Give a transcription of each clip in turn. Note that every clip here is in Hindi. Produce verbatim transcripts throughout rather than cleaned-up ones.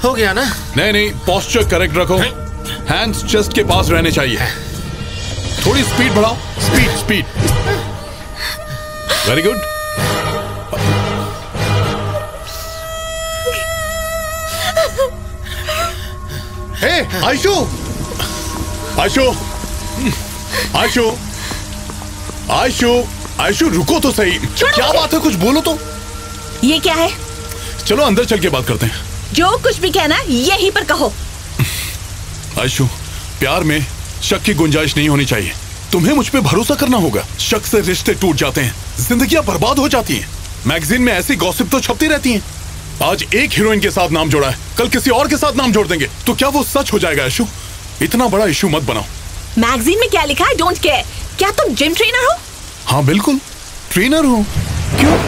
हो गया ना? नहीं नहीं, पोस्चर करेक्ट रखो, हैंड्स चेस्ट के पास रहने चाहिए, थोड़ी स्पीड बढ़ाओ, speed speed, very good. Hey Ayshu, Ayshu, Ayshu, Ayshu, Ayshu रुको तो सही, क्या बात है, कुछ बोलो तो। ये क्या है? चलो अंदर चल के बात करते हैं। जो कुछ भी कहना यहीं पर कहो। आयशु, प्यार में शक की गुंजाइश नहीं होनी चाहिए, तुम्हें मुझ पे भरोसा करना होगा। शक से रिश्ते टूट जाते हैं, जिंदगियां बर्बाद हो जाती हैं। मैगजीन में ऐसी गॉसिप तो छपती रहती हैं। आज एक हीरोइन के साथ नाम जोड़ा है, कल किसी और के साथ नाम जोड़ देंगे, तो क्या वो सच हो जाएगा? आयशु, इतना बड़ा इशू मत बनाओ। मैगजीन में क्या लिखा है? Don't care. क्या तुम जिम ट्रेनर हो? हाँ बिल्कुल, ट्रेनर हूँ। क्यों?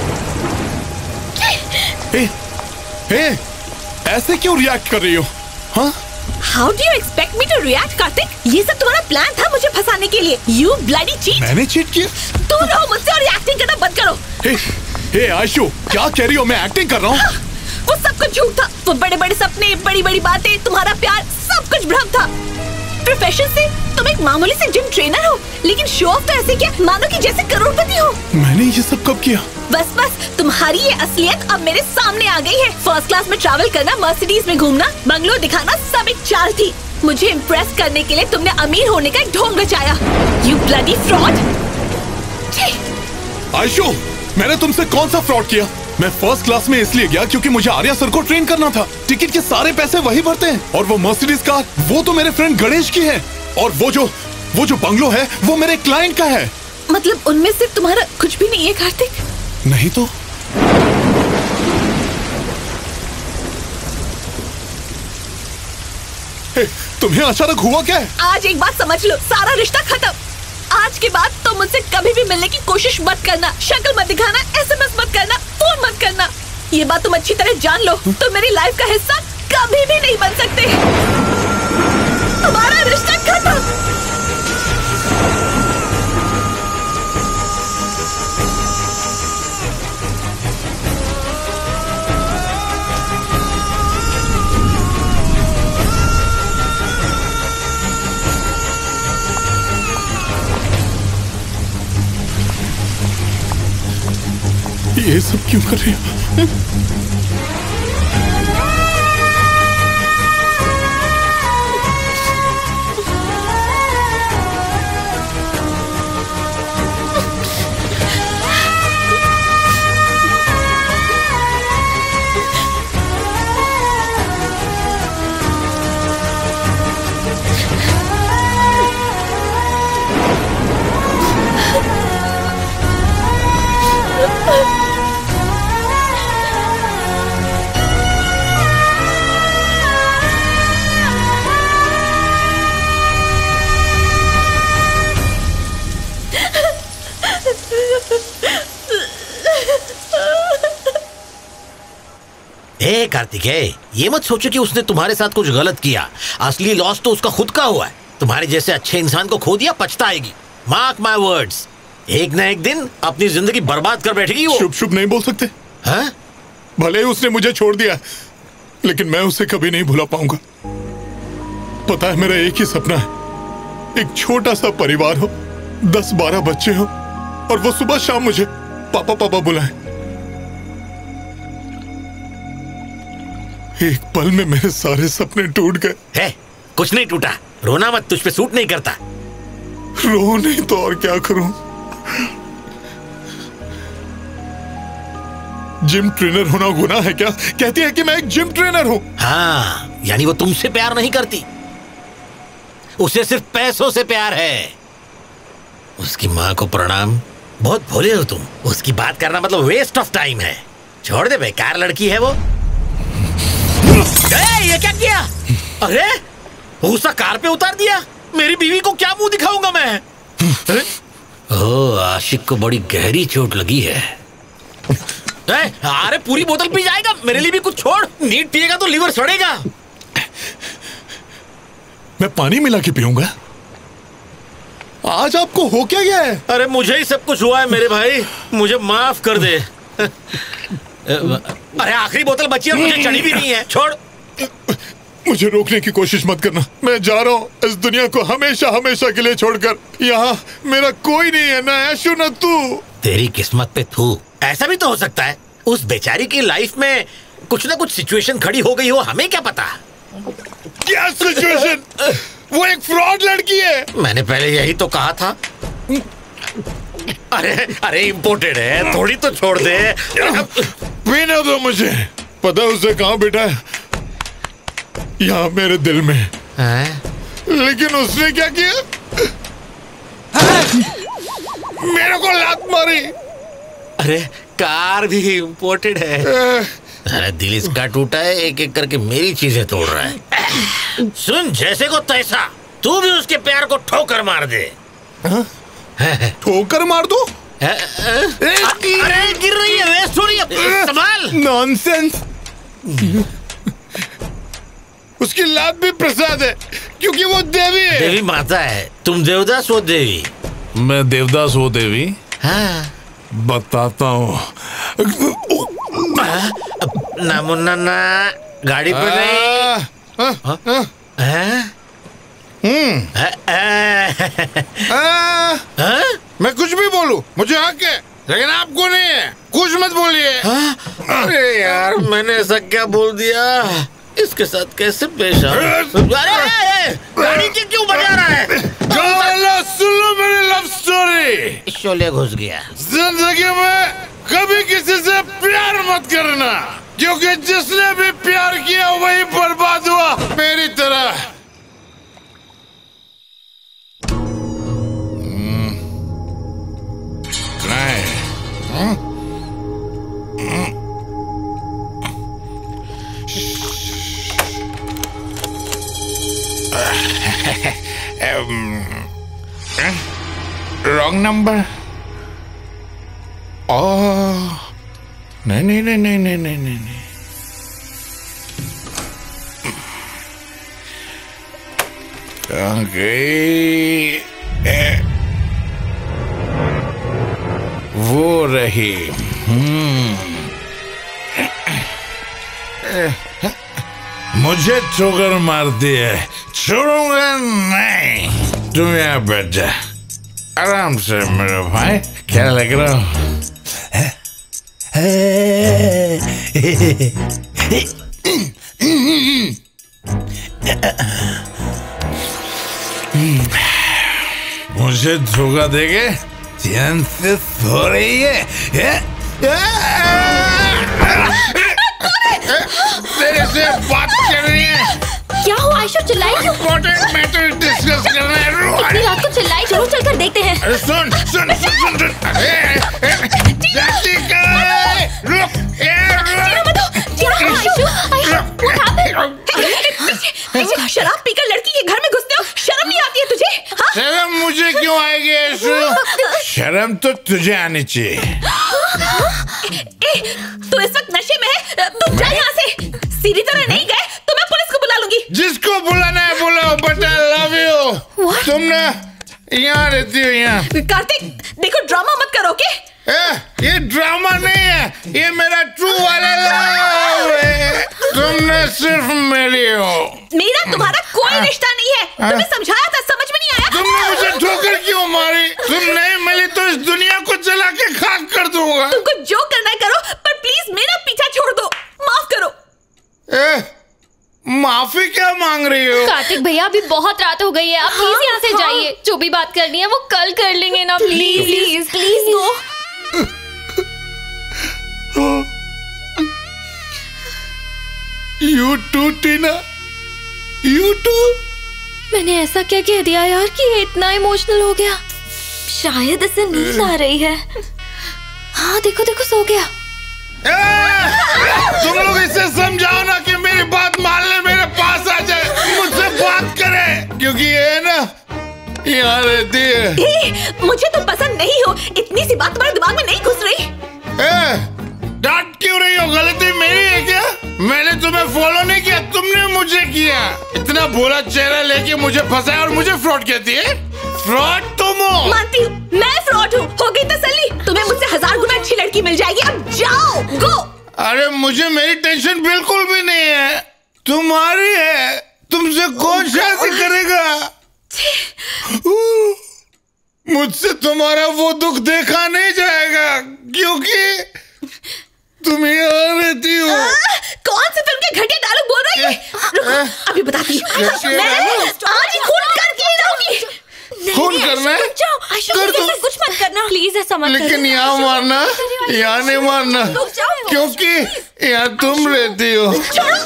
ए, ए, ऐसे क्यों रिएक्ट कर रही हो? हाँ? How do you expect me to react, Kartik? ये सब तुम्हारा प्लान था मुझे फंसाने के लिए। You bloody cheat! मैंने चीट किया? दूर रहो मुझसे और एक्टिंग करना बंद करो। ए, ए, आयशु, क्या कह रही हो? मैं एक्टिंग कर रहा हूँ? हाँ, वो सब कुछ झूठ था। वो बड़े बड़े सपने, बड़ी बड़ी बातें, तुम्हारा प्यार, सब कुछ भ्रम था। प्रोफेशन से तुम एक मामूली से जिम ट्रेनर हो, लेकिन शो ऑफ तो ऐसे किया मानो कि जैसे करोड़पति हो। मैंने ये सब कब किया? बस बस, तुम्हारी ये असलियत अब मेरे सामने आ गई है। फर्स्ट क्लास में ट्रैवल करना, मर्सिडीज में घूमना, बंगलो दिखाना, सब एक चाल थी। मुझे इम्प्रेस करने के लिए तुमने अमीर होने का एक ढोंग रचाया। You bloody fraud. आयशु, मैंने तुमसे कौन सा फ्रॉड किया? मैं फर्स्ट क्लास में इसलिए गया क्योंकि मुझे आर्या सर को ट्रेन करना था। टिकट के सारे पैसे वही भरते हैं, और वो मर्सिडीज कार, वो तो मेरे फ्रेंड गणेश की है, और वो जो वो जो बंगलो है वो मेरे क्लाइंट का है। मतलब उनमें से तुम्हारा कुछ भी नहीं है कार्तिक? नहीं तो? ए, तुम्हें अचानक हुआ क्या है? आज एक बात समझ लो, सारा रिश्ता खत्म। आज के बाद तुम मुझसे कभी भी मिलने की कोशिश मत करना, शक्ल मत दिखाना, एसएमएस मत करना, फोन मत करना। ये बात तुम अच्छी तरह जान लो। तुम मेरी लाइफ का हिस्सा कभी भी नहीं बन सकते। तुम्हारा रिश्ता खत्म। ये सब क्यों कर रही हो? हे कार्तिकेय, ये मत सोचो कि उसने तुम्हारे साथ कुछ गलत किया। असली लॉस तो उसका खुद का हुआ है। तुम्हारे जैसे अच्छे इंसान को खो दिया, पछताएगी। मार्क माय वर्ड्स, एक न एक दिन अपनी जिंदगी बर्बाद कर बैठेगी वो। शुभ शुभ नहीं बोल सकते? हाँ? भले ही उसने मुझे छोड़ दिया, लेकिन मैं उसे कभी नहीं भुला पाऊंगा। पता है, मेरा एक ही सपना है, एक छोटा सा परिवार हो, दस बारह बच्चे हो, और वो सुबह शाम मुझे पापा पापा बुलाएं। एक पल में मेरे सारे सपने टूट गए। है, कुछ नहीं टूटा, रोना मत, तुझ पे सूट नहीं करता। रो नहीं तो और क्या करूं? जिम ट्रेनर होना गुनाह है क्या? कहती है कि मैं एक जिम ट्रेनर हूं। हाँ, यानी वो तुमसे प्यार नहीं करती, उसे सिर्फ पैसों से प्यार है। उसकी माँ को प्रणाम, बहुत भोले हो तुम। उसकी बात करना मतलब वेस्ट ऑफ टाइम है। छोड़ दे, बेकार लड़की है वो। ए, ये क्या किया? अरे भूसा कार पे उतार दिया। मेरी बीवी को क्या मुंह दिखाऊंगा मैं? ओह, आशिक को बड़ी गहरी चोट लगी है। ए, अरे पूरी बोतल पी जाएगा, मेरे लिए भी कुछ छोड़। नीट पिएगा तो लीवर सड़ेगा। मैं पानी मिला के पीऊंगा। आज आपको हो क्या गया है? अरे मुझे ही सब कुछ हुआ है मेरे भाई, मुझे माफ कर दे। अरे आखिरी बोतल बची है, मुझे चढ़ी भी नहीं है। छोड़। मुझे रोकने की कोशिश मत करना। मैं जा रहा हूँ इस दुनिया को हमेशा हमेशा के लिए छोड़कर। यहाँ मेरा कोई नहीं है, ना ऐशु ना तू। तेरी किस्मत पे थू। ऐसा भी तो हो सकता है उस बेचारी की लाइफ में कुछ ना कुछ सिचुएशन खड़ी हो गई हो, हमें क्या पता। क्या सिचुएशन? वो एक फ्रॉड लड़की है। मैंने पहले यही तो कहा था। अरे अरे इम्पोर्टेड है, थोड़ी तो छोड़ दे। पीने दो मुझे। पता उसे कहाँ बैठा है? यहाँ मेरे दिल में है? लेकिन उसने क्या किया? मेरे को लात मारी। अरे कार भी इम्पोर्टेड है। अरे दिल इसका टूटा है, एक एक करके मेरी चीजें तोड़ रहा है। सुन, जैसे को तैसा तू भी उसके प्यार को ठोकर मार दे। ठोकर मार दो? अरे गिर रही है, वेस्ट हो रही है, संभाल। नॉनसेंस। उसकी लात भी प्रसाद है क्योंकि वो देवी है। देवी माता है, तुम देवदास हो देवी। मैं देवदास हो देवी। हाँ बताता हूँ। ना मुन्ना ना, गाड़ी पे नहीं। मैं कुछ भी बोलूं, मुझे हक है, लेकिन आपको नहीं है। कुछ मत बोलिए। अरे यार, मैंने ऐसा क्या बोल दिया? इसके साथ कैसे पेश आऊं? अरे गाड़ी की क्यों बजा रहा है? सुन लो मेरी लव स्टोरी। शोले घुस गया। जिंदगी में कभी किसी से प्यार मत करना, क्योंकि जिसने भी प्यार किया वही बर्बाद हुआ मेरी तरह। Wrong number. ओह नहीं नहीं नहीं नहीं नहीं नहीं नहीं नहीं। कहाँ गई? वो रही। मुझे ठोकर मार दी है, छोड़ूंगा नहीं। तुम यहाँ बैठ जा आराम से मेरे भाई। क्या लग रहा हो? मुझे धोखा देगे? ध्यान से सो रही है। तेरे से बात कर रही है। क्या हुआ आयशा, चिल्लाई क्यों? इम्पोर्टेंट मैटर डिस्कस करना है। इतनी रात को चिल्लाई, चलो चलकर देखते हैं। अरे सुन सुन सुन सुन सुन। अरे जातिका, रुक रुक। शराब पीकर लड़की के घर में घुसते हो, शर्म नहीं आती है तुझे? हाँ? शर्म मुझे क्यों आएगी ऐशु? शर्म तो तुझे आनी चाहिए। ए, तू इस वक्त नशे में है, तुम जा यहाँ से। सीधी तरह नहीं गए तो मैं पुलिस को बुला लूंगी। जिसको बुलाना है बुलाओ, बट आई लव यू। तुम ना यहाँ रहती हो यहाँ। कार्तिक देखो, ड्रामा मत करो। के ए, ये ड्रामा नहीं है, ये मेरा ट्रू वाला लव है। तुमने सिर्फ मेरी हो। मेरा तुम्हारा कोई रिश्ता नहीं है। तुम्हें समझाया था, समझ में नहीं आया। तुमने मुझे ठोकर क्यों मारी? तुम नहीं मिली तो इस दुनिया को जला के खाक कर दूंगा। तुमको जो करना है करो, पर प्लीज मेरा पीछा छोड़ दो। माफ करो। ए, माफी क्या मांग रही हो? कार्तिक भैया, अभी बहुत रात हो गई है, आप प्लीज यहाँ से जाइए। जो भी बात करनी है वो कल कर लेंगे ना। Please please please no. You too, Tina, you too। मैंने ऐसा क्या कह दिया यार कि ये इतना इमोशनल हो गया? शायद इसे नींद आ रही है। हाँ देखो देखो, सो गया। ए, तुम लोग इसे समझाओ ना कि मेरी बात मान ले, मेरे पास आ जाए, मुझसे बात करे, क्योंकि ये ना यहाँ रहती है। ए, मुझे तुम पसंद नहीं हो, इतनी सी बात तुम्हारे दिमाग में नहीं घुस रही। ए, डांट क्यों रही हो? गलती मेरी है क्या? मैंने तुम्हें फॉलो नहीं किया, तुमने मुझे किया। इतना भोला चेहरा लेके मुझे फंसाया और मुझे फ्रॉड कहती है? फ्रॉड तुम हो। मानती हूँ, मैं फ्रॉड हूँ। हो गई तसल्ली? तुम्हें मुझसे हजार गुना अच्छी लड़की मिल जाएगी। अब जाओ, गो। अरे मुझे मेरी टेंशन बिल्कुल भी नहीं है। तुम्हारी है, तुमसे कौन शादी करेगा? मुझसे तुम्हारा वो दुख देखा नहीं जाएगा क्योंकि तुम यहाँ रहती हो। कौन से फिल्म के घटिया डायलॉग बोल रही है? अभी बताती हूँ। आज ही खून करके ही रहूंगी। खून करना है? कर दो। कुछ मत करना प्लीज, ऐसा मत करना। लेकिन यहाँ मारना, यहाँ नहीं मारना, क्योंकि यहाँ तुम रहती हो। चलो,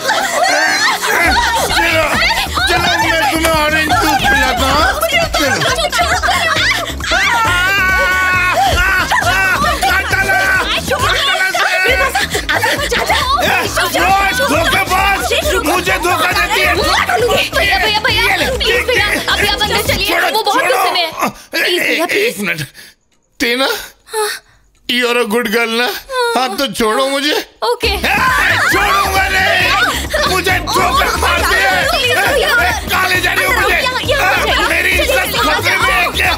चलो मैं तुम्हें ऑरेंज जूस पिलाता हूँ। मुझे धोखा देती है। भैया भैया भैया प्लीज भैया, अभी आप अंदर चलिए, वो बहुत गुस्से में है। प्लीज भैया प्लीज। एक minute Tina, you are a good girl ना? हाँ तो छोड़ो मुझे। ओके। छोड़ूंगा नहीं, मुझे ठोकर मार दिया। काले जा रही हो मुझे, मेरी इज्जत खतरे में है क्या?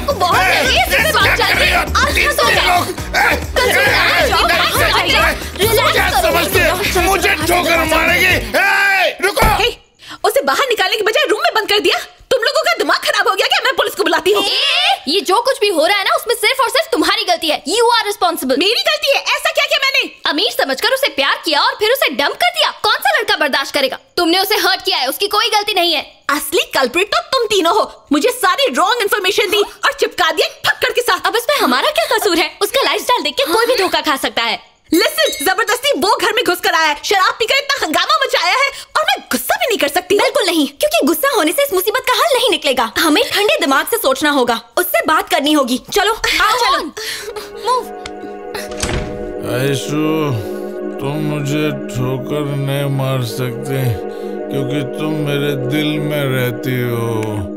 क्या समझते हो मुझे ठोकर मारेगी? रुको। उसे बाहर निकालने के बजाय रूम में बंद कर दिया। तुम लोगों का दिमाग खराब हो गया क्या? मैं पुलिस को बुलाती हूँ। ये जो कुछ भी हो रहा है ना, उसमें सिर्फ और सिर्फ तुम्हारी गलती है। You are responsible. मेरी गलती है? ऐसा क्या किया मैंने? अमीर समझकर उसे प्यार किया और फिर उसे डंप कर दिया। कौन सा लड़का बर्दाश्त करेगा? तुमने उसे हर्ट किया है, उसकी कोई गलती नहीं है। असली कल्प्रिट तो तुम तीनों हो। मुझे सारी रॉन्ग इन्फॉर्मेशन दी और चिपका दिया ठक्कर के साथ। अब इसमें हमारा क्या कसूर है? उसका लाइफस्टाइल देख के कोई भी धोखा खा सकता है। लिसन, जबरदस्ती वो घर में घुस कर आया है, शराब पीकर इतना हंगामा मचाया है और मैं गुस्सा भी नहीं कर सकती। बिल्कुल नहीं, क्योंकि गुस्सा होने से इस मुसीबत का हल नहीं निकलेगा। हमें ठंडे दिमाग से सोचना होगा, उससे बात करनी होगी। चलो आओ चलो। मूव। आयशु, तुम मुझे ठोकर नहीं मार सकते क्योंकि तुम मेरे दिल में रहती हो।